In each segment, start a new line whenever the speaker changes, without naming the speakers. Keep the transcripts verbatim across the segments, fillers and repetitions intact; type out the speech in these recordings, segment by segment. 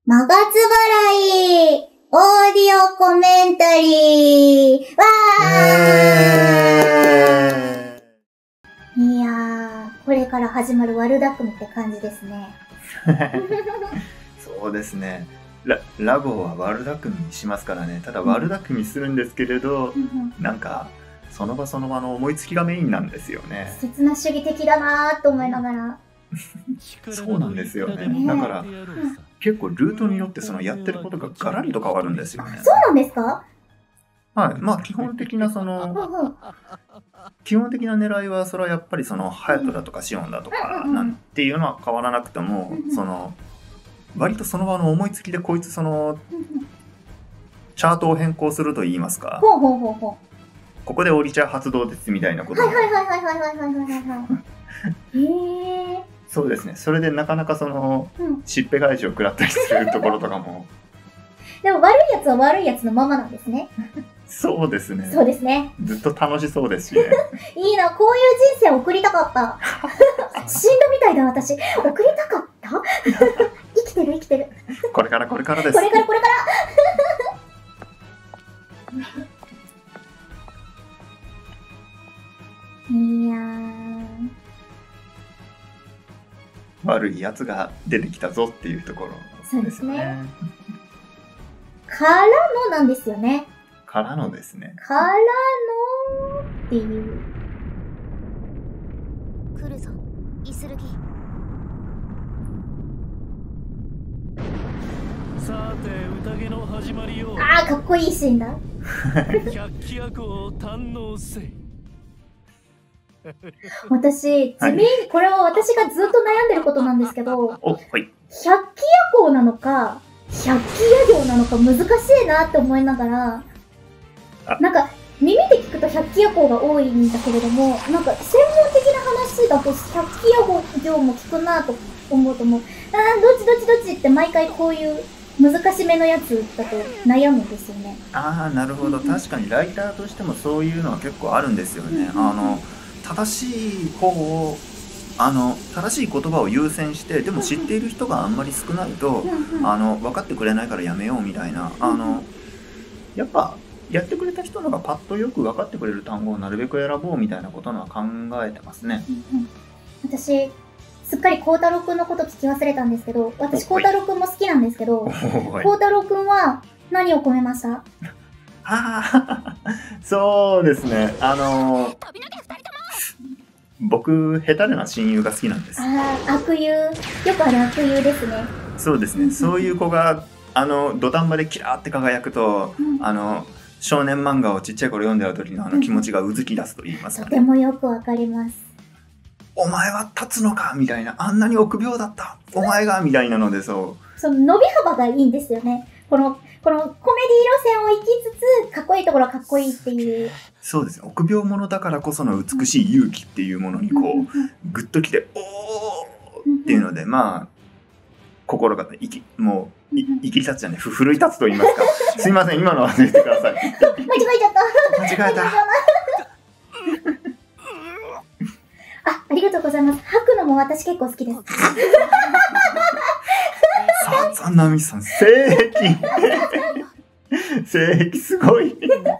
まがつ払い、オーディオコメンタリー、わー、いやー、これから始まる悪巧みって感じですね。
そうですね。ラ, ラゴは悪巧みしますからね。ただ悪巧みするんですけれど、うん、なんかその場その場の思いつきがメインなんですよね。
刹那主義的だなーと思いながら。
そうなんですよね。ね、だから、うん、結構ルートによってそのやってることがガラリと変わるんですよね。
そうなんですか？
はい。まあ基本的なその基本的な狙いはそれはやっぱりそのハヤトだとかシオンだとかなんていうのは変わらなくても、その割とその場の思いつきでこいつそのチャートを変更すると言いますか。
ほうほうほうほう。
ここでオリチャー発動ですみたいなこと。
はいはいはいはいはいはいはいはいはい。へえ。
そうですね。それでなかなかその、うん、しっぺ返しを食らったりするところとかも。
でも悪いやつは悪いやつのままなんですね。
そうですね。
そうですね。
ずっと楽しそうですしね。
いいな、こういう人生送りたかった。死んだみたいだ私。送りたかった生きてる生きてる。
これからこれからです。
これからこれからいやー。
悪いやつが出てきたぞっていうところですね。そうですね。
からのなんですよね。
からのですね。
からのっていう。
来るぞ、イスルギ。さて、宴の始まりよ。
ああ、かっこいいシーンだ。
百鬼夜行を堪能せ。
私、地味に、これは私がずっと悩んでることなんですけど、
お、はい。
百鬼夜行なのか、百鬼夜行なのか難しいなって思いながら、なんか、耳で聞くと百鬼夜行が多いんだけれども、なんか、専門的な話だと百鬼夜行も聞くなと思うと思う。あー、どっちどっちどっちって毎回こういう難しめのやつだと悩むんですよね。
ああ、なるほど。確かにライターとしてもそういうのは結構あるんですよね。うん、あの、正しい方を、あの、正しい言葉を優先して、でも知っている人があんまり少ないと、あの、分かってくれないからやめようみたいな、あの、やっぱ、やってくれた人のがパッとよく分かってくれる単語をなるべく選ぼうみたいなことのは考えてますね。
うんうん、私、すっかり孝太郎くんのこと聞き忘れたんですけど、私孝太郎くんも好きなんですけど、孝太郎くんは何を込めました？
ああ、そうですね。あのー、僕、下手な親友が好きなんです。
ああ、悪友。よくある悪友ですね。
そうですね。そういう子が、あの、土壇場でキラーって輝くと、うん、あの、少年漫画をちっちゃい頃読んでる時のあの気持ちがうずき出すと言いますかね。
とてもよくわかります。
お前は立つのかみたいな。あんなに臆病だった。お前がみたいなので、そう。
その伸び幅がいいんですよね。この、このコメディ路線を行きつつ、かっこいいところはかっこいいっていう。
そうですね。臆病者だからこその美しい勇気っていうものにこう、グッときて、おーっていうので、まあ、心がいき、もう、い、いきり立つじゃね、ふ、奮い立つと言いますか。すいません、今のは忘れてください。間違
えちゃった。
間違えた。
あ、ありがとうございます。吐くのも私結構好きです。
さ、ざなみさん、性癖。性癖すごい。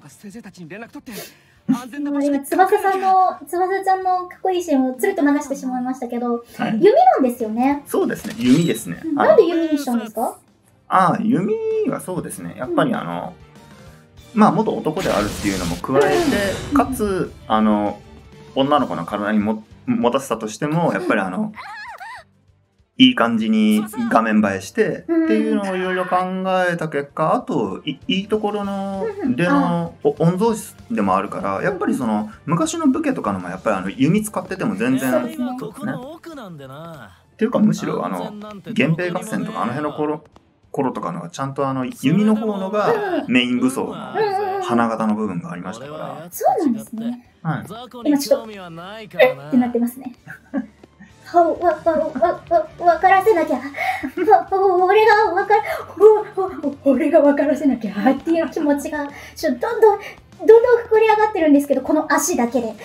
今、翼さんの、翼ちゃんのかっこいいシーンをつるっと流してしまいましたけど、はい、弓なんですよね。
そうですね、弓ですね。
なんで弓にしたんですか？
ああ、弓はそうですね。やっぱりあの、うん、まあ元男であるっていうのも加えて、かつ、あの、女の子の体にも持たせたとしても、やっぱりあの、いい感じに画面映えしてっていうのをいろいろ考えた結果、あといいところの出の御曹司でもあるから、やっぱりその昔の武家とかのもやっぱりあの弓使ってても全然そうですね。っていうかむしろあの源平合戦とかあの辺の頃頃とかのはちゃんとあの弓の方のがメイン武装の花形の部分がありましたから。
そうなんですね。
はい。
今ちょっとえってなってますね。わ、わ、わ、わ、わ、わからせなきゃ。俺がわか、俺がわからせなきゃっていう気持ちが、ちょっとどんどん、どんどん膨れ上がってるんですけど、この足だけで。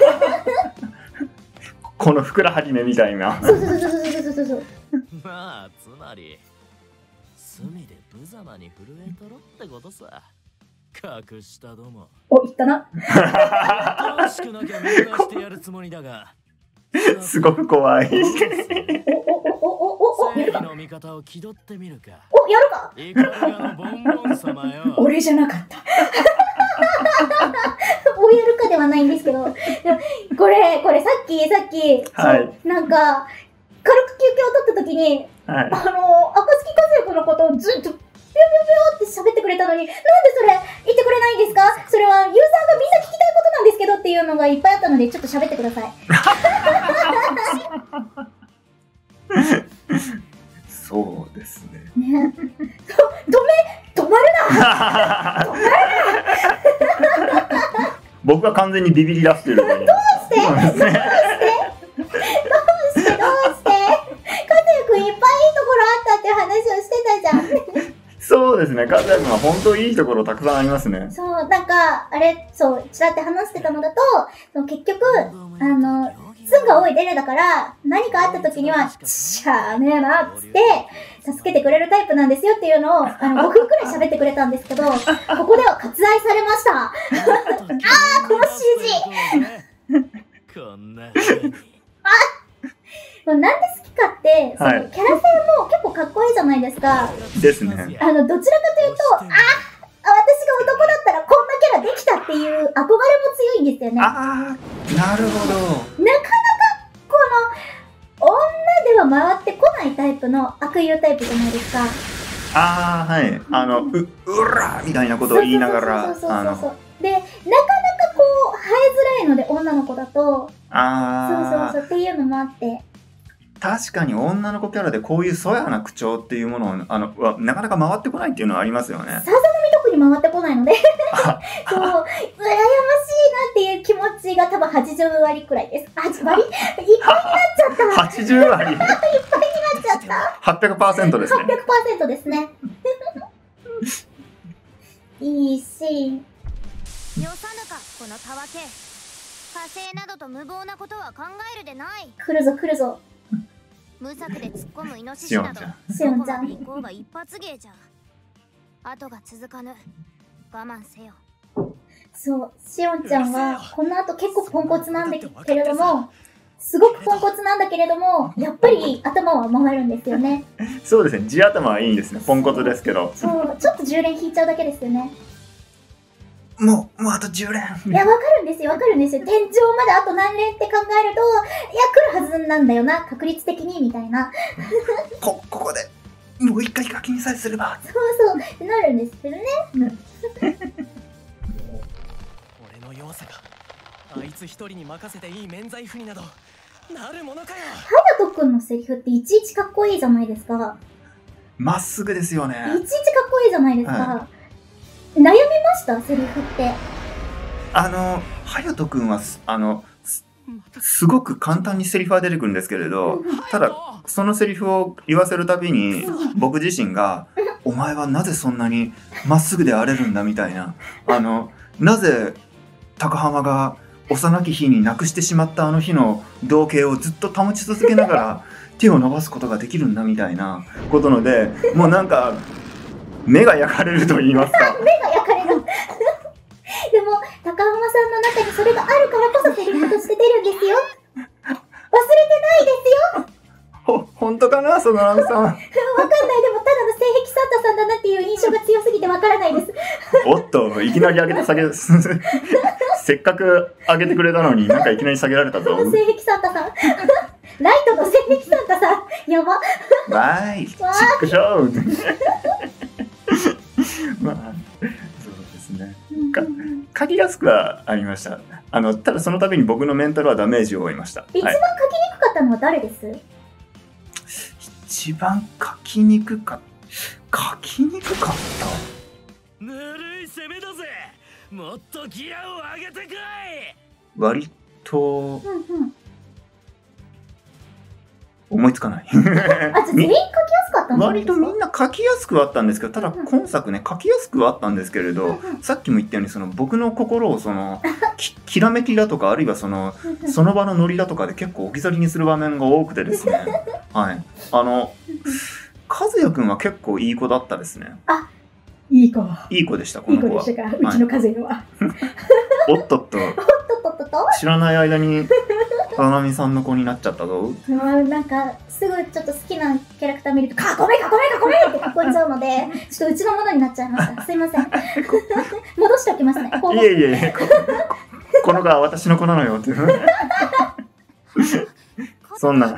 このふくらはぎ目みたいな。
そうそうそうそうそうそうそう。
まあ、つまり、 罪で無様に震えとろってことさ。隠したども。
お、言ったな。
楽しくなきゃ見逃してやるつもりだが。
すごく怖い。
お、お、お、お、お、お、やるか。
正義の味方を気取ってみるか。
お、やるか。
いかがのボンボン様よ。
俺じゃなかった。お、やるかではないんですけど。でもこれ、これさっき、さっき、
はい
そうなんか、軽く休憩を取った時に、
はい。
あの、赤月和也君のことをずっと、ぴょぴょぴょって喋ってくれたのに、なんでそれ言ってくれないんですか？それはユーザーがみんな聞きたいことなんですけどっていうのがいっぱいあったので、ちょっと喋ってください。
そうですね。
ね。止め、止まるな
僕は完全にビビり出してると思う。どう
してどうしてどうしてどうして和也君いっぱいいいところあったっていう話をしてたじゃん。
そうですね。カズヤ君は本当にいいところたくさんありますね。
そう、なんか、あれ、そう、ちらって話してたのだと、その結局、あの、ツンが多いデレだから、何かあった時には、しゃーねえな、っつって、助けてくれるタイプなんですよっていうのを、あの、ごふんくらい喋ってくれたんですけど、ここでは割愛されました。あー、この シージー!
こんな風に。
なんで好きかって、その
はい
キャラ性も結構かっこいいじゃないですか。
ですね。
あの、どちらかというと、あ、あ、私が男だったらこんなキャラできたっていう憧れも強いんですよね。なかなか
ああ、なるほど。
この、女では回ってこないタイプの悪友タイプじゃないですか。
ああ、はい。あの、う、うらーみたいなことを言いながら、
そうそうそう
あの、
そうそう。で、なかなかこう、生えづらいので、女の子だと。そう
ああ、
そうそうっていうのもあって。
確かに女の子キャラでこういうそやな口調っていうものを、あの、はなかなか回ってこないっていうのはありますよね。
さざ波特に回ってこないのでそう、羨ましいなっていう気持ちが多分はちじゅうわりくらいです。はち割いっぱいになっちゃった。
はちじゅう割。
いっぱいになっちゃった。
はっぴゃくパーセントですね。
はっぴゃくパーセントですね。いいシーン。
よさぬかこのたわけ。火星などと無謀なことは考えるでない。
来るぞ来るぞ。
無策で突っ込むイノシシなど
しおんちゃん
どこまで行こうが一発芸じゃ。後が続かぬ。我慢せよ。
そう、しおんちゃんはこの後結構ポンコツなんだけれども、すごくポンコツなんだけれども、やっぱり頭は回るんですよね。
そうですね。地頭はいいんですね。ポンコツですけど。
そう、ちょっとじゅう連引いちゃうだけですよね。
もう、もうあとじゅう連。
いや、わかるんですよ、わかるんですよ。天井まであと何連って考えると、いや、来るはずなんだよな、確率的に、みたいな。
こ、ここで、もう一回課金さえすれば。
そうそう、ってなるんですけどね。
俺の弱さがあいつ一人に任せていい免罪符になどなるものかよ。
隼人くんのセリフっていちいちかっこいいじゃないですか。
まっすぐですよね。
いちいちかっこいいじゃないですか。
は
悩みましたセリフって。
あの、隼人くんはす、あの、すすごく簡単にセリフは出てくるんですけれど、ただ、そのセリフを言わせるたびに、僕自身が、お前はなぜそんなにまっすぐであれるんだみたいな、あの、なぜ高浜が幼き日に亡くしてしまったあの日の同型をずっと保ち続けながら手を伸ばすことができるんだみたいなことので、もうなんか、目が焼かれると言いますか。
目が焼かれる。でも、高浜さんの中にそれがあるからこそセリフとして出るんですよ。忘れてないですよ。
ほ、本当かなそのラムさん。
わかんない。でも、ただの性癖サンタさんだなっていう印象が強すぎてわからないです。
おっと、いきなり上げて下げ、せっかく上げてくれたのになんかいきなり下げられたぞ。
性癖サンタさん。ライトの性癖サンタさん。やば。
わーい、チックショー。まあ、そうですね。か書きやすくはありました。あの、ただその度に僕のメンタルはダメージを負いました。
一番書きにくかったのは誰です、
はい、一番書きにくかった。書きにくかった。
ぬるい攻めだぜ。もっとギアを上げてくい。
割と、
うんうん、
思いつかない。
あ、じゃあ全員書きやすかったんですか？
割とみんな書きやすくはあったんですけど、ただ今作ね、書きやすくはあったんですけれど、さっきも言ったようにその僕の心をそのき, きらめきだとか、あるいはそのその場のノリだとかで結構置き去りにする場面が多くてですね、はい、あの書和也くんは結構いい子だったですね。
いい子。
いい子でした、こ
いい
の子は。
子でしたか、うちの風は。
おっとっと、
とっとっとと。
知らない間に、かなみさんの子になっちゃったぞ。
うん、なんか、すぐちょっと好きなキャラクター見ると、かっこめかっこめかっこめって聞こえちゃうので、ちょっとうちのものになっちゃいました。すいません。戻しておきますね。
いえいえ、ここの子は私の子なのよっていう。そんな、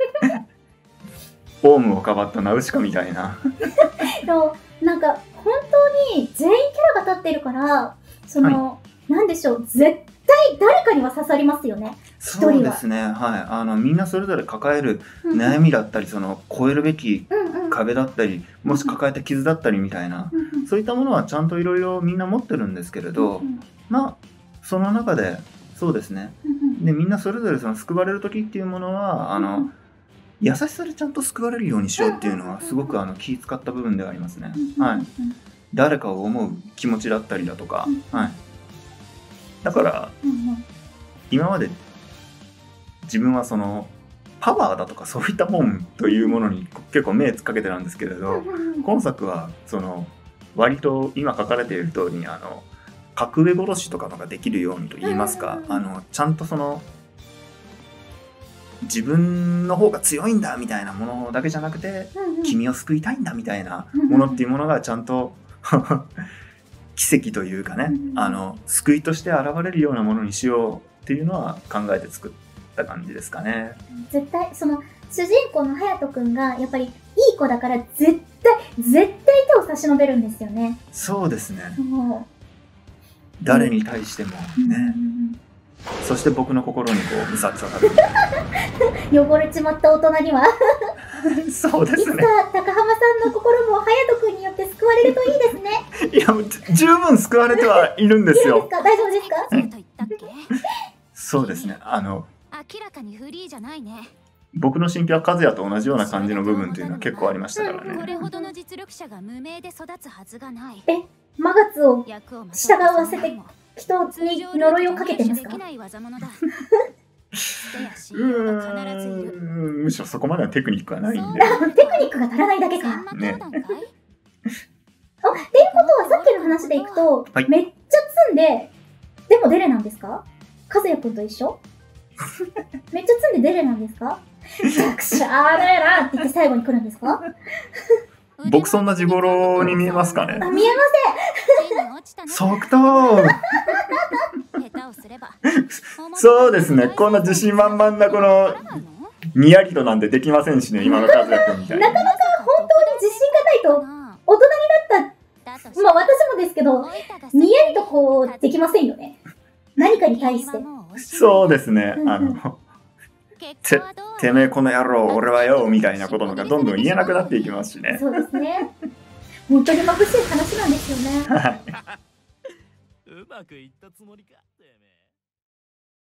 オウムをかばったナウシカみたいな。
でもなんか本当に全員キャラが立ってるからその、はい、なんでしょう、絶対誰かには刺さりますよね。
そうですね、はい、あのみんなそれぞれ抱える悩みだったり、うん、その越えるべき壁だったり、うんうん、もし抱えた傷だったりみたいな、うんうん、そういったものはちゃんといろいろみんな持ってるんですけれど、うんうん、まあその中でそうですね、うんうん、でみんなそれぞれその救われる時っていうものはあの、うんうん、優しさでちゃんと救われるようにしようっていうのはすごくあの気使った部分ではありますね。はい。誰かを思う気持ちだったりだとか、はい。だから今まで自分はそのパワーだとかそういったもんというものに結構目つかけてたんですけれど、今作はその割と今書かれている通りにあの格上殺しとかのができるようにと言いますか、あのちゃんとその自分の方が強いんだみたいなものだけじゃなくて、うんうん、君を救いたいんだみたいなものっていうものがちゃんと奇跡というかね、うんうん、あの救いとして現れるようなものにしようっていうのは考えて作った感じですかね。
絶対その主人公の隼人くんがやっぱりいい子だから絶対絶対手を差し伸べるんですよね。
そうですね。誰に対してもね、うんうん、そして僕の心にこう無殺を食べる
汚れちまった大人には
そうですね、
いつか高浜さんの心も隼人くんによって救われるといいですね。
いやもう十分救われてはいるんですよ。
いいですか、大丈夫ですか、うん、
そうですね、あの
明らかにフリーじゃないね。
僕の新居は和也と同じような感じの部分というのは結構ありましたからね。
これほどの実力者が無名で育つはずがない。
え、マガツを従わせて人に呪いをかけてますか？
むしろそこまではテクニックはないんで。
テクニックが足らないだけか。ね。あ、っていうことはさっきの話でいくと、はい、めっちゃ積んで、でもデレなんですか？和也くんと一緒？めっちゃ積んでデレなんですか？弱者あれらって言って最後に来るんですか？
僕そんな地頃に見えますかね？
あ、見えま
せん。即答そうですね、こんな自信満々なこのにやりとなんてできませんしね、今の和也くんみたいな。
なかなか本当に自信がないと大人になった、まあ私もですけど、にやりとこうできませんよね、何かに対して。
そうですね、あのて, てめえこの野郎俺はよみたいなこととかどんどん言えなくなっていきますしね。
そうですね、本当に眩しい話なんですよね。
うまくいったつもりかてめえ。